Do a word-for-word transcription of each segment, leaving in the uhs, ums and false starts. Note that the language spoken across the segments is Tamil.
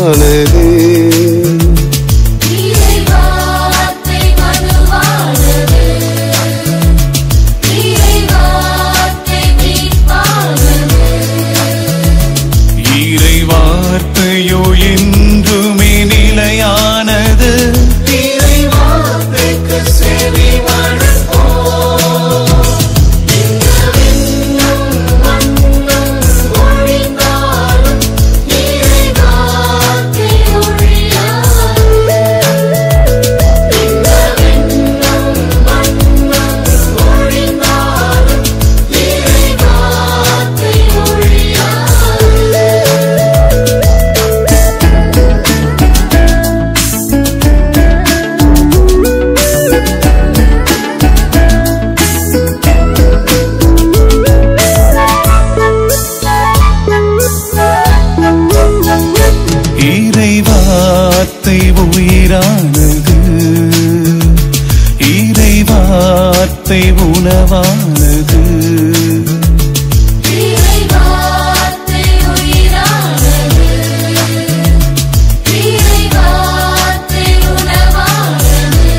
மனுவானது. வார்த்தையோ என்றுமே நிலையானது. இறை வார்த்தைக்கு செவி மடுப்போம். இந்த விண்ணும் மண்ணும் ஒழிந்தாலும் இறை வார்த்தை ஒழியாது. இந்த விண்ணும் மண்ணும் ஒழிந்தாலும் இறை வார்த்தை ஒழியாது. இறைவார்த்தை உயிரானது. இறைவார்த்தை உணவானது. இறைவார்த்தை உயிரானது. இறைவார்த்தை உணவானது.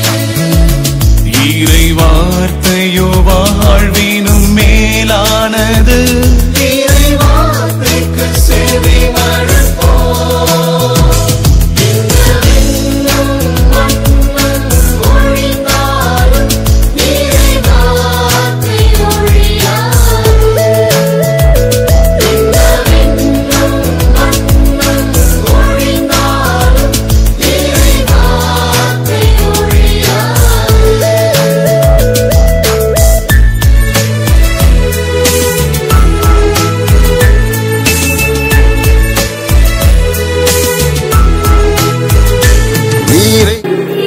இறைவார்த்தையோ வாழ்வினும் மேலானது. இறைவார்த்தைக்கு செவி மடுப்போம். இந்த விண்ணும் மண்ணும் ஒழிந்தாலும் இறை வார்த்தை ஒழியாது. இந்த விண்ணும் மண்ணும் ஒழிந்தாலும் இறை வார்த்தை ஒழியாது. நீரை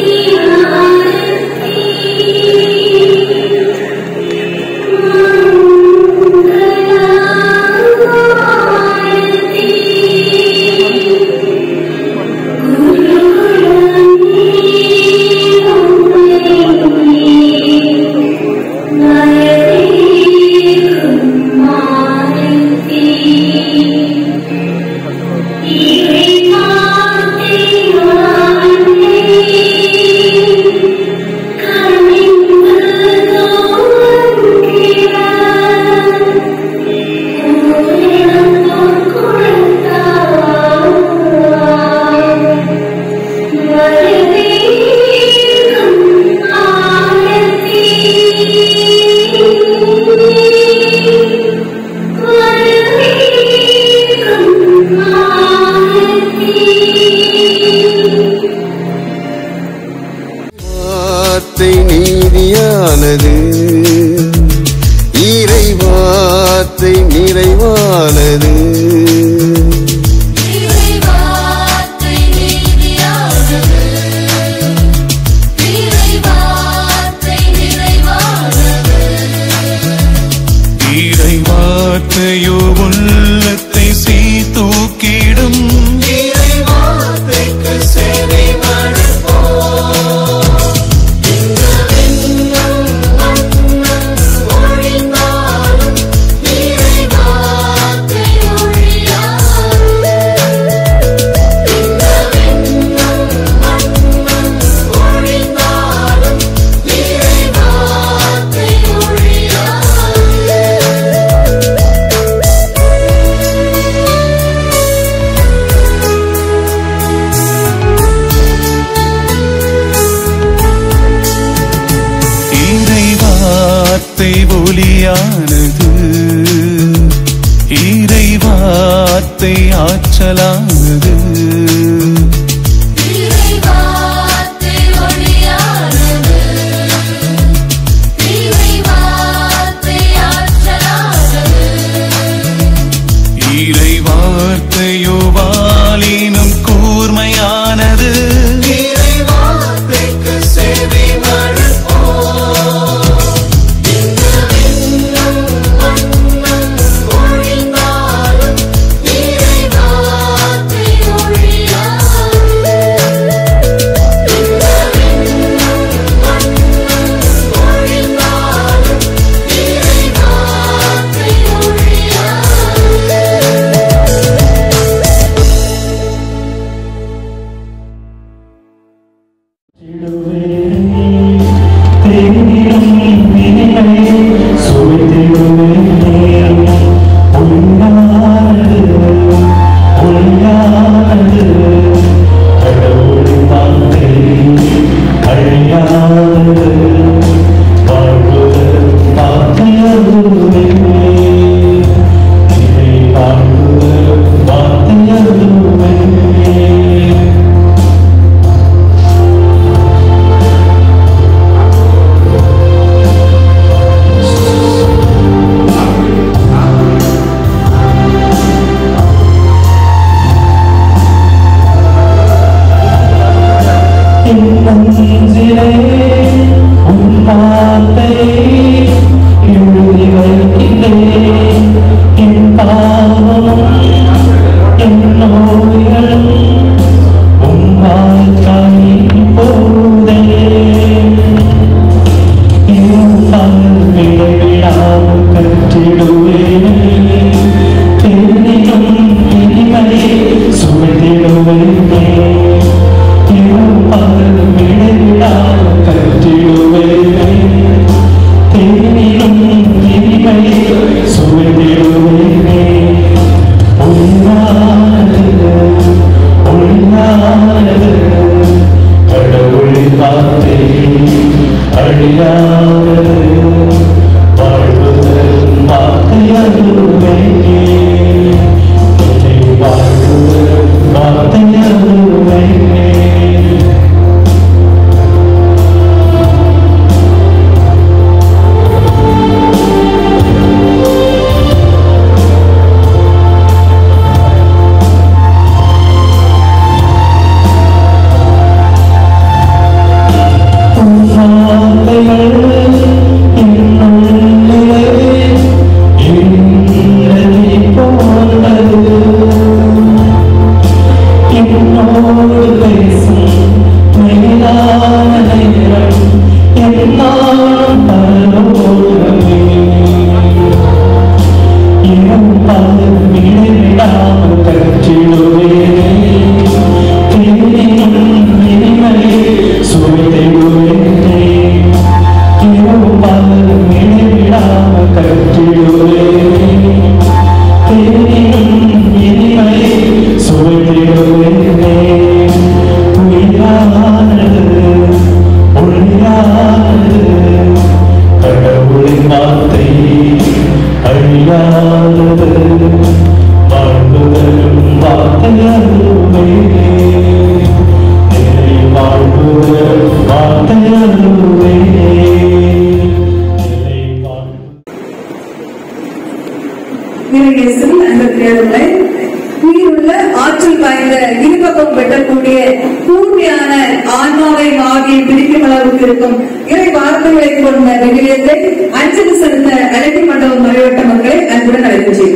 வார்த்தை நீதியானது. இறை வார்த்தை நிறைவானது. இறைவார்த்தை நீதியானது. இறைவார்த்தை நிறைவானது. இறைவார்த்தையோ உள்ளத்தை சீர்தூக்கிடும். இறைவார்த்தைக்கு செவி மடுப்போம். இந்த விண்ணும் மண்ணும் ஒழிந்தாலும் இறை வார்த்தை ஒழியாது. இந்த விண்ணும் மண்ணும் ஒழிந்தாலும் இறை வார்த்தை ஒழியாது. இறைவார்த்தை ஒளியானது. இறைவார்த்தை ஆற்றலானது. இறைவார்த்தை ஒளியானது. இறைவார்த்தை ஆற்றலானது. இறைவார்த்தையோ வாளினும் கூர்மையானது. இறைவார்த்தைக்கு செவி மடுப்போம். இந்த விண்ணும் மண்ணும் ஒழிந்தாலும் இறை வார்த்தை ஒழியாது. இந்த விண்ணும் மண்ணும் ஒழிந்தாலும் இறை வார்த்தை ஒழியாது. வரிசை கொண்ட விவிலியத்தை அஞ்சலி செலுத்த அழகி மண்டபம் மறைவட்ட மக்களை அன்புடன் அழைக்கின்றேன்.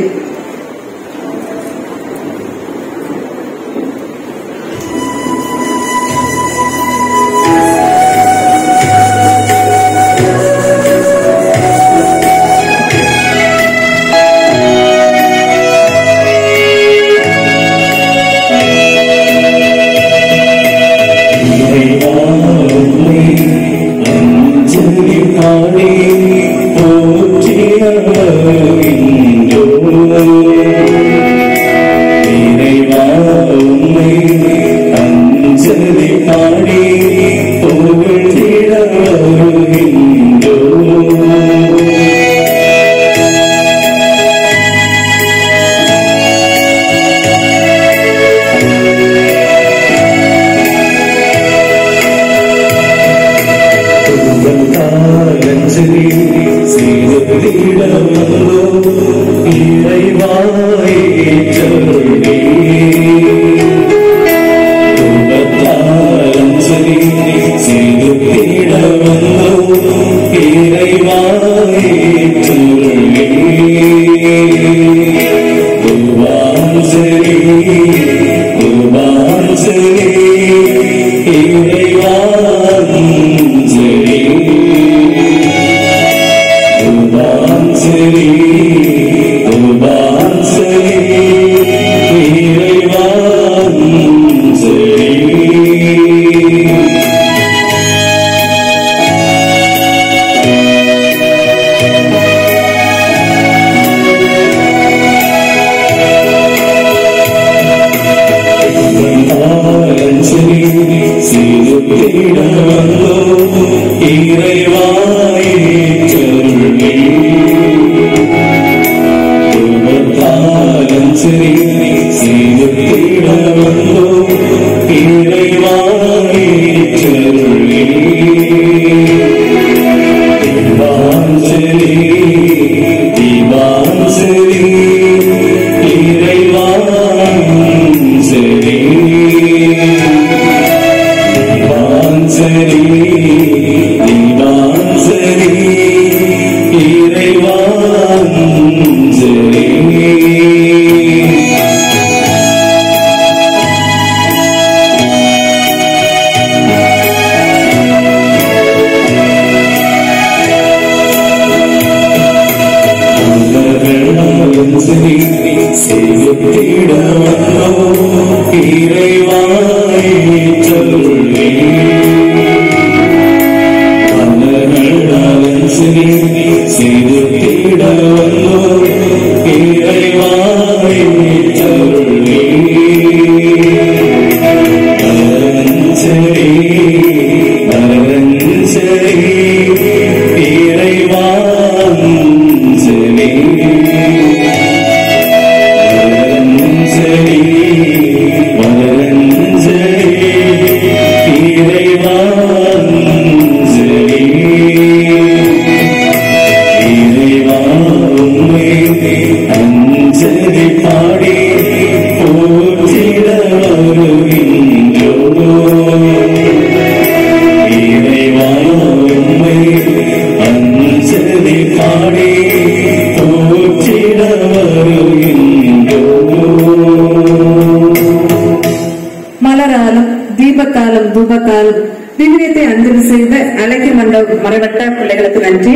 மலராலும் தீபத்தாலும் தூபத்தாலும் விவிலியத்தை அஞ்சலி செய்த அழகி மண்டபம் மறைவட்ட பிள்ளைகளுக்கு நன்றி.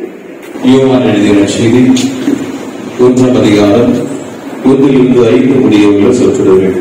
யோவான் எழுதிய செய்தி ஒன்றாம் அதிகாரம் ஒன்றிலிருந்து ஐந்து முடியவுள்ள சொற்றொடர்கள்.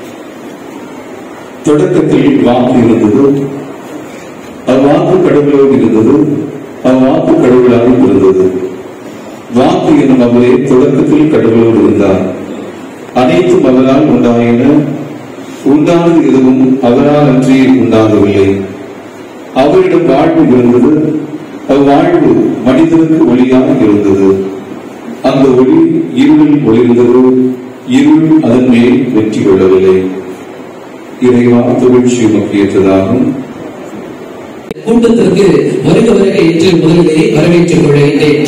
தொடக்கத்தில் வாக்கு இருந்தது, அவ்வாக்கு கடவுளோடு இருந்தது, அவ்வாக்கு கடவுளாக இருந்தது. வாக்கு என்னும் அவரே தொடக்கத்தில் கடவுளோடு இருந்தார். அனைத்தும் அவரால் உண்டாயின, உண்டானது எதுவும் அவரால் அன்றி உண்டாகவில்லை. அவரிடம் வாழ்வு இருந்தது, அவ்வாழ்வு மனிதனுக்கு ஒளியாக இருந்தது. அந்த ஒளி இருளில் ஒளிர்ந்தது, இருள் அதன் மேல் வெற்றி கொள்ளவில்லை. இறைவா தொழிற்சி முக்கியற்றதாகும். கூட்டத்திற்கு வருக வருக என்று முதலிலே வரவேற்றுக் கொள்கிறேன்.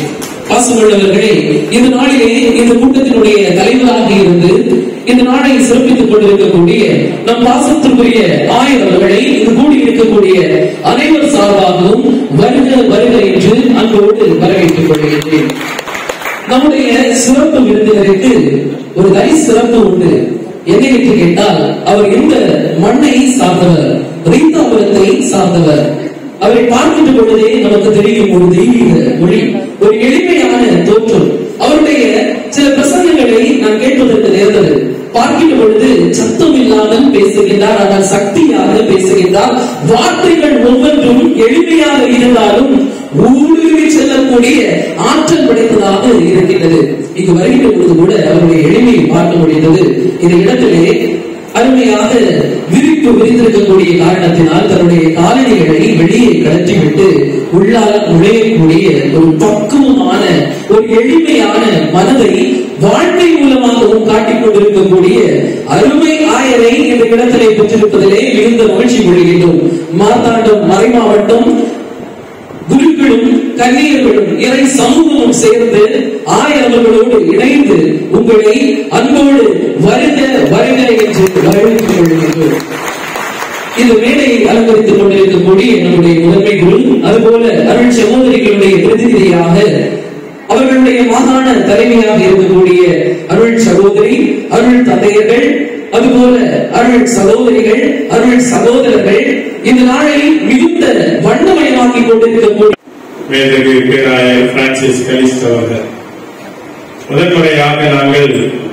பாசமுள்ளவர்களே, இந்த நாளிலே இந்த கூட்டத்தினுடைய தலைவராக இருந்து இந்த நாளை சிறப்பித்துக் கொண்டிருக்கக்கூடிய நம் பாசத்திற்குரிய ஆயர் அவர்களை இது கூடி இருக்கக்கூடிய அனைவர் சார்பாகவும் வருக வருக என்று அன்போடு வரவேற்றுக் கொள்கிறேன். நம்முடைய சிறப்பு விருந்தினருக்கு ஒரு தனி சிறப்பு உண்டு. என்ன என்று கேட்டால், அவர் எந்த மண்ணை சார்ந்தவர்? ரீதாபுரத்தை சார்ந்தவர். அவரை பார்க்கின்ற பொழுதே நமக்கு தெரியும் ஒரு தெய்வீக மொழி, ஒரு எளிமையான தோற்றம். அவருடைய சில பிரசங்கங்களை நான் கேட்பதற்கு நேர்ந்தது. பார்க்கின்ற பொழுது சத்தம் இல்லாமல் பேசுகின்றார், ஆனால் சக்தியாக பேசுகின்றார். வார்த்தைகள் ஒவ்வொன்றும் எளிமையாக இருந்தாலும் ஊடுருவி செல்லக்கூடிய ஆற்றல் படைத்ததாக இருக்கின்றது. இங்கு வருகின்ற பொழுது கூட அவருடைய எளிமையை பார்க்க முடிந்தது. இந்த இடத்திலே அருமையாக விரிப்பு விரித்திருக்கக்கூடிய காரணத்தினால் தன்னுடைய காலணிகளை வெளியே கலற்றிவிட்டு உள்ளால் நுழையக்கூடிய ஒரு பக்குவமான ஒரு எளிமையான மனதை வாழ்க்கை மூலமாகவும் காட்டிக் கொண்டிருக்கக்கூடிய அருமை ஆயரை இந்த இடத்திலே பெற்றிருப்பதிலே மிகுந்த மகிழ்ச்சி கொள்கின்றோம். மார்த்தாண்டம் மறைமாவட்டம் குருக்களும் கன்னியர்களும் இறை சமூகமும் சேர்ந்து ஆயர்களோடு இணைந்து உங்களை அன்போடு வருக வருக என்று வரவேற்றுக் கொள்கின்றோம். இந்த மேடையை அலங்கரித்துக் கொண்டிருக்கக்கூடிய நம்முடைய முதன்மை குரு, அதுபோல அருள் சகோதரிகளுடைய பிரதிநிதியாக அவர்களுடைய மாகாண தலைமையாக இருக்கக்கூடிய அருள் சகோதரி, அருள் தந்தையர்கள், அதுபோல அருள் சகோதரிகள், அருள் சகோதரர்கள் இந்த நாளை மிகுந்த வண்ணமயமாக்கிக் கொண்டிருக்கக்கூடிய மேதகு பேராயர் பிரான்சிஸ் கலிஸ்டோ அவர்கள் முதன்முறையாக நாங்கள்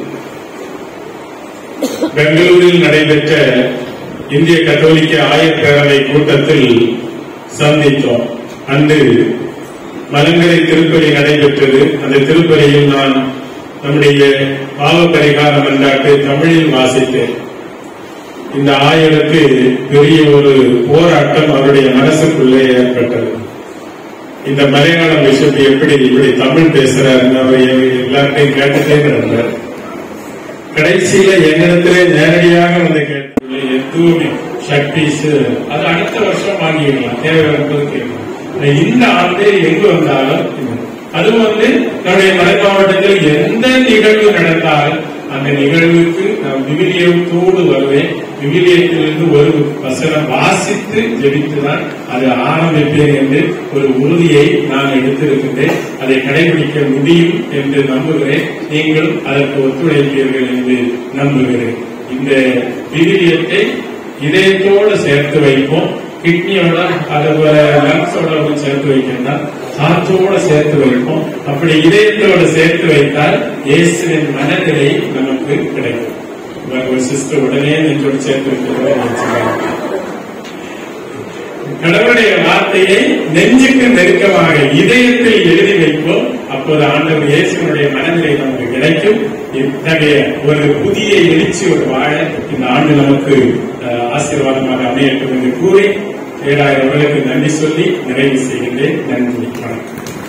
பெங்களூரில் நடைபெற்ற இந்திய கத்தோலிக்க ஆயர் பேரவை கூட்டத்தில் சந்தித்தோம். அன்று மலங்கரை திருப்பலி நடைபெற்றது. அந்த திருப்பலியில் நான் நம்முடைய பாவ பரிகார மன்றாட்டு தமிழில் வாசித்தேன். இந்த ஆயருக்கு பெரிய ஒரு போராட்டம் அவருடைய மனசுக்குள்ளே ஏற்பட்டது. இந்த மலையாளம் விஷயத்தை எப்படி இப்படி தமிழ் பேசுறாருன்னு அவர் எல்லாத்தையும் கேட்டுட்டே இருந்தார். கடைசியில என்னிடத்திலே நேரடியாக வந்து கேட்டுள்ள எதுவுமே சக்திஸ் அது அடுத்த வருஷம் வாங்கிடலாம், தேவை வரும்போது கேட்கலாம். இந்த ஆண்டு எங்கு வந்தாலும் அது வந்து நம்முடைய மலை மாவட்டத்தில் எந்த நிகழ்வு நடந்தாலும் அந்த நிகழ்வுக்கு நான் விவிலியத்தோடு வருவேன். விவிலியத்திலிருந்து ஒரு வசனம் வாசித்து ஜெபித்துதான் அதை ஆரம்பிப்பேன் என்று ஒரு உறுதியை நான் எடுத்திருக்கின்றேன். அதை கடைபிடிக்க முடியும் என்று நம்புகிறேன். நீங்களும் அதற்கு ஒத்துழைப்பீர்கள் என்று நம்புகிறேன். இந்த விவிலியத்தை இதயத்தோடு சேர்த்து வைப்போம். கிட்னியோட அதுபோல லங்ஸோட சேர்த்து வைக்கணும், காற்றோட சேர்த்து வைப்போம். அப்படி இதயத்தோட சேர்த்து வைத்தால் இயேசுவின் மனநிலை நமக்கு கிடைக்கும். ஒரு சிஸ்டர் உடனே நெஞ்சோடு சேர்த்து வைக்கிறது. கடவுளுடைய வார்த்தையை நெஞ்சுக்கு நெருக்கமாக இதயத்தில் எழுதி வைப்போம். அப்போது ஆண்டவர் இயேசுவினுடைய மனநிலை நமக்கு கிடைக்கும். இத்தகைய ஒரு புதிய எழுச்சி ஒரு வாழ இந்த ஆண்டு நமக்கு ஆசீர்வாதமாக அமையட்டும் என்று கூறி ஏழாயிரம் அவர்களுக்கு நன்றி சொல்லி நிறைவு செய்கின்றேன். நன்றி, வணக்கம்.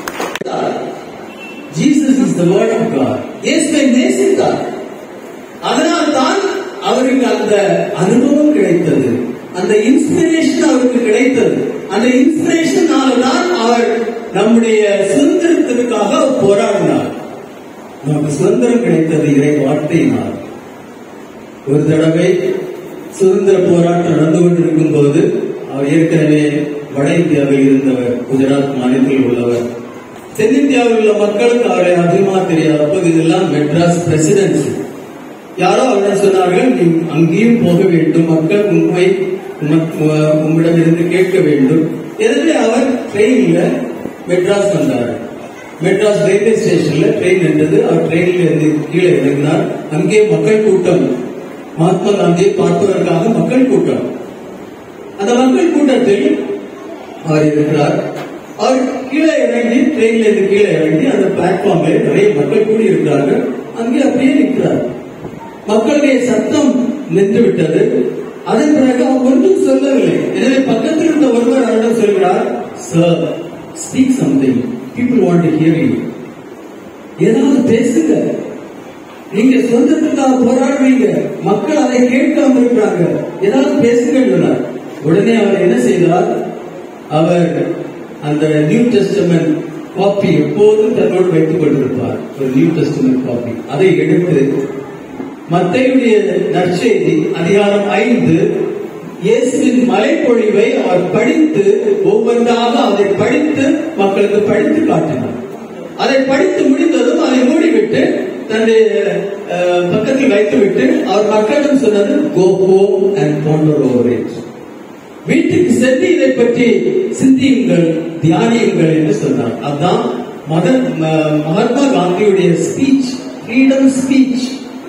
Jesus is the word of God. இயேசுவை நேசித்தார். அதனால்தான் அவருக்கு அந்த அனுபவம் கிடைத்தது, அந்த இன்ஸ்பிரேஷன் அவருக்கு கிடைத்தது. அந்த இன்ஸ்பிரேஷனால்தான் அவர் நம்முடைய சுதந்திரத்திற்காக போராடினார். நமக்கு சுதந்திரம் கிடைத்தது இறை வார்த்தையினால். ஒரு தடவை சுதந்திர போராட்டம் நடந்து கொண்டிருக்கும் போது அவர் ஏற்கனவே வட இந்தியாவில் இருந்தவர், குஜராத் மாநிலத்தில் உள்ளவர். தென்னிந்தியாவில் உள்ள மக்களுக்கு அவரை அதிகமாக தெரியாது. அப்போது இதெல்லாம் மெட்ராஸ் பிரசிடென்சி. யாரோ அவரிடம் சொன்னார்கள், நீ அங்கேயும் போக வேண்டும், மக்கள் உண்மை உம்மிடம் இருந்து கேட்க வேண்டும். எனவே அவர் ட்ரெயின்ல மெட்ராஸ் வந்தார். மெட்ராஸ் ரயில்வே ஸ்டேஷன்ல ட்ரெயின் நின்றது. அவர் ட்ரெயினில் இருந்து கீழே இறங்கினார். அங்கே மக்கள் கூட்டம், மகாத்மா காந்தியை பார்ப்பதற்காக மக்கள் கூட்டம். அந்த மக்கள் கூட்டத்தில் அவர் இருக்கிறார். அவர் கீழே இறங்கி ட்ரெயின்ல இருந்து கீழே இறங்கி அந்த பிளாட்ஃபார்ம்ல நிறைய மக்கள் கூடி இருக்கிறார்கள். அங்கே அப்படியே நிற்கிறார். மக்களுடைய சத்தம் நின்று விட்டது. அதன் பிறகு அவர் ஒன்றும் சொல்லவில்லை. எனவே பக்கத்தில் இருந்த ஒருவர் அவரிடம் சொல்கிறார், sir, speak something, people want to hear you. ஏதாவது பேசுங்க, நீங்க சொந்தத்துக்காக போராடுறீங்க, மக்கள் அதை கேட்காம இருக்கிறாங்க, ஏதாவது பேசுங்க. உடனே அவர் என்ன செய்தார்? அவர் அந்த நியூ டெஸ்டமென்ட் காப்பி எப்போதும் தன்னோடு வைத்துக் கொண்டிருப்பார், ஒரு நியூ டெஸ்டமென்ட் காப்பி. அதை எடுத்து மத்தேயுடைய நற்செய்தி அதிகாரம் ஐந்து இயேசுவின் மலைப்பொழிவை அவர் படித்து ஒவ்வொன்றாக அதை படித்து மக்களுக்கு படித்து காட்டினார். அதை படித்து முடிந்ததும் அதை மூடிவிட்டு தன்னுடைய பக்கத்தில் வைத்துவிட்டு அவர் மக்களிடம் சொன்னது, go home and ponder over it. வீட்டுக்கு சென்று இதை பற்றி சிந்தியுங்கள், தியானியுங்கள் என்று சொன்னார். அதுதான் மதன் மகாத்மா காந்தியுடைய ஸ்பீச், ஃப்ரீடம் ஸ்பீச்.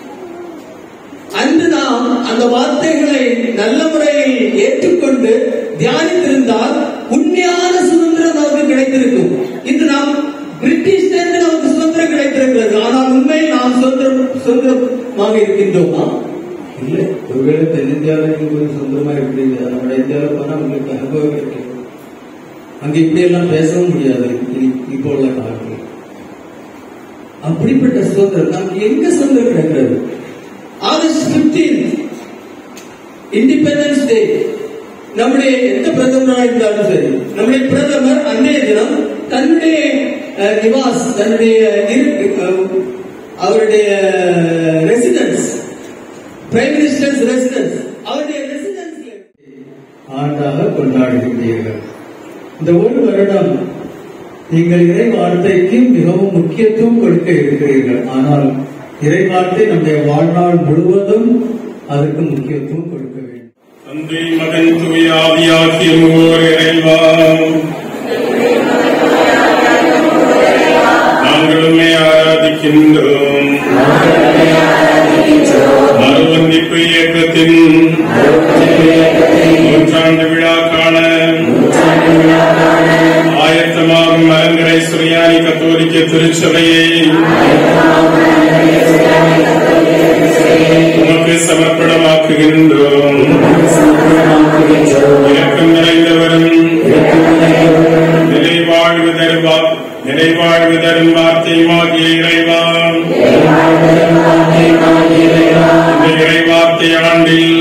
அன்று நாம் அந்த வார்த்தைகளை நல்ல முறையில் ஏற்றுக்கொண்டு தியானித்திருந்தால் உண்மையான சுதந்திரம் நமக்கு கிடைத்திருக்கும். இன்று நாம் பிரிட்டிஷ் நமக்கு சுதந்திரம் கிடைத்திருக்கிறது, ஆனால் உண்மையில் நாம் சுதந்திரம் சுதந்திரமாக இருக்கின்றோமா? இல்லை. ஒருவேளை தென்னிந்தியாவில் நீங்க சுதந்திரமா இருக்கிறீங்க, நம்ம இந்தியாவில் போனா உங்களுக்கு அனுபவம் இருக்கு. அங்க இப்படி எல்லாம் பேசவும் முடியாது இப்போ உள்ள காலத்தில். அப்படிப்பட்ட சுதந்திரம் நமக்கு எங்க சுதந்திரம் கிடைக்கிறது? ஆகஸ்ட் பதினைந்து இண்டிபெண்டன்ஸ் டே. நம்முடைய எந்த பிரதமராக இருந்தாலும் சரி, நம்முடைய பிரதமர் அன்றைய தினம் தன்னுடைய நிவாஸ், தன்னுடைய அவருடைய ரெசிடென்ஸ், பிரைம் மினிஸ்டர்ஸ் ரெசிடென்ஸ், அவருடைய ரெசிடென்ஸ் ஆண்டாக கொண்டாடுகின்றீர்கள். இந்த ஒரு வருடம் நீங்கள் இறை வார்த்தைக்கு மிகவும் முக்கியத்துவம் கொடுக்க இருக்கிறீர்கள். ஆனால் இறை வார்த்தை நம்முடைய வாழ்நாள் முழுவதும் அதற்கு முக்கியத்துவம் கொடுக்க வேண்டும். தந்தை மகன் தூய ஆவியாகிய மூவர் இறைவா, நாங்களுமே ஆராதிக்கின்றோம். மறுவந்திப்பு இயக்கத்தின் நூற்றாண்டு விழா காண ஆயத்தமாகும் மலங்கரை சுரியானி கத்தோலிக்க திருச்சபையை உமக்கு சமர்ப்பணமாக்குகின்றோம். இரக்கம் நிறைந்தவரும் நிலைவாழ்வு தருவா நிலைவாழ்வு தரும் வார்த்தையுமாகிய இறைவா, இந்த இறைவார்த்தை ஆண்டில்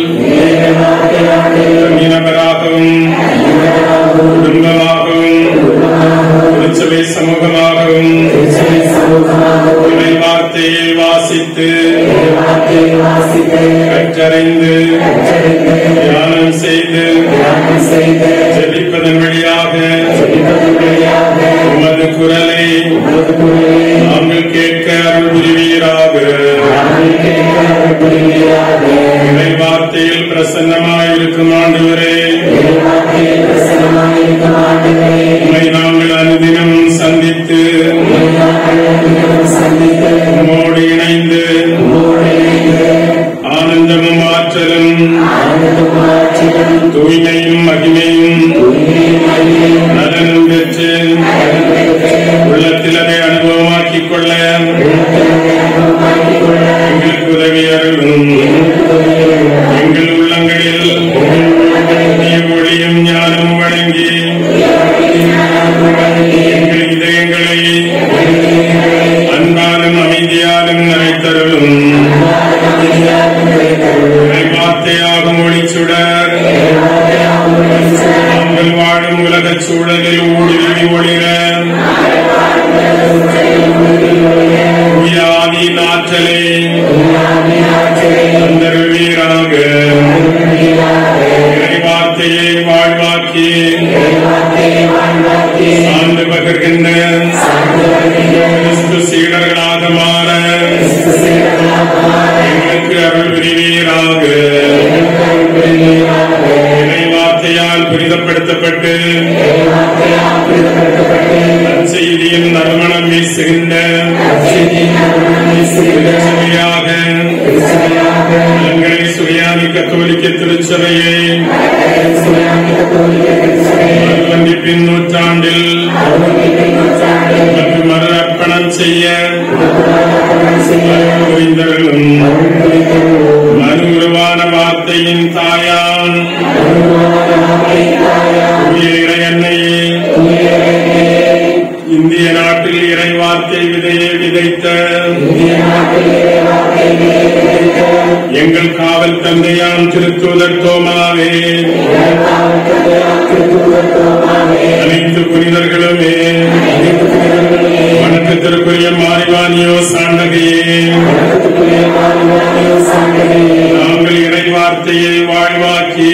மீனவராகவும் குடும்பமாகவும் திருச்சபை சமூகமாகவும் இறை வார்த்தையை வாசித்து கற்றறிந்து தியானம் செய்து ஜெபிப்பதன் வழியாக உமது குரலை நாங்கள் கேட்க அருள் புரிவீராக. இறை வார்த்தையில் பிரசன்னமாயிருக்கும் ஆண்டவரே, உம்மை நாங்கள் அனுதினம் சந்தித்து உம்மோடு இணைந்து ஆனந்தமும் ஆற்றலும் தூய்மையும் மகிமையும் நலனும் பெற்று உள்ளத்தில் அதை அனுபவமாக்கிக் கொள்ள எங்களுக்கு உதவி அருளும். எங்கள் உள்ளங்களில் ஒளியும் ஞானமும் வழங்கி எங்கள் இதயங்களை அன்பாலும் அமைதியாலும் நிறைத்தருளும். வார்த்தையாகும் ஒளிச்சுடர் நாங்கள் வாழும் உலக சூழலில் ஊடுருவி ஒளிர ஆவியின் ஆற்றலை தந்தருவீராக. இறை வார்த்தையை வாழ்வாக்கி சார்ந்து பகிர்கின்ற கிறிஸ்து சீடர்களாக மாற எங்களுக்கு அருள் புரிவீராக. இறை வார்த்தையால் புரிதப்படுத்தப்பட்டு செய்தியின் நறுமணம் வீசுகின்ற திருச்சபையாக மலங்கரை சுரியானி கத்தோலிக்க திருச்சபையை மறுவந்திப்பின் நூற்றாண்டில் மற்றும் மறு அர்ப்பணம் செய்ய புரிந்தவர்களும் மனு உருவான வார்த்தையின் தாயான் இறை அன்னையே, இந்திய நாட்டில் இறை வார்த்தை விதையை விதைத்த எங்கள் காவல் தந்தையாம் திருத்தூதர் தோமாவே, அனைத்து புனிதர்களுமே வணக்கத்துக்குரிய மாரிவானியோ சாண்டகையே நாங்கள் இறை வார்த்தையை வாழ்வாக்கி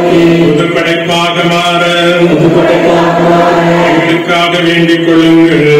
புது படைப்பாக மாற எங்களுக்காக வேண்டிக் கொள்ளுங்கள்.